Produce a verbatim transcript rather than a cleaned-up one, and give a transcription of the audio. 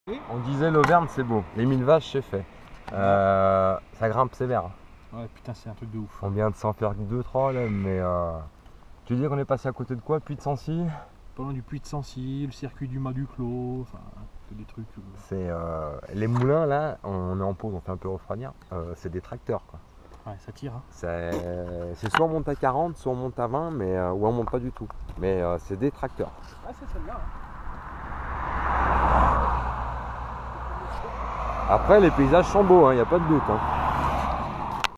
On disait l'Auvergne c'est beau, les mille vaches c'est fait. Euh, ça grimpe sévère. Ouais putain c'est un truc de ouf. On vient de s'en faire deux trois là, mais euh, tu dis qu'on est passé à côté de quoi? Puy de Sancy? Pas loin du Puy de Sancy, le circuit du Mas du Clos, enfin des trucs. Euh... C'est euh, les moulins là, on est en pause, on fait un peu refroidir. Euh, c'est des tracteurs quoi. Ouais ça tire. Hein. C'est soit on monte à quarante, soit on monte à vingt, mais euh, ou on monte pas du tout. Mais euh, c'est des tracteurs. Ah c'est celle-là. Hein. Après les paysages sont beaux, il hein, n'y a pas de doute. Hein.